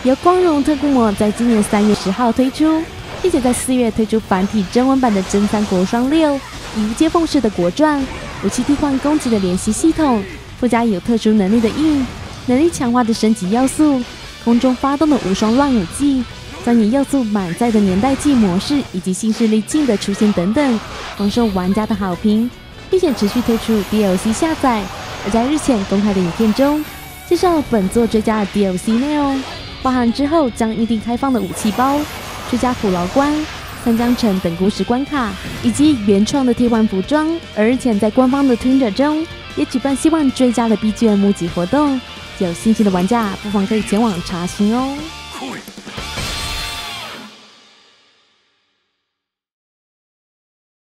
由光荣特库摩在今年3月10号推出，并且在4月推出繁体中文版的真三国双6，以无接缝式的国传、武器替换攻击的联系系统，附加有特殊能力的印、能力强化的升级要素、空中发动的无双乱武技、钻研要素满载的年代记模式以及新势力镜的出现等等，广受玩家的好评，并且持续推出 DLC 下载。而在日前公开的影片中，介绍了本作追加的 DLC 内容，包含之后将预定开放的武器包、追加虎牢关、三江城等故事关卡，以及原创的替换服装。而日前在官方的 Twitter 中也举办希望追加的 BGM 募集活动，有兴趣的玩家不妨可以前往查询哦。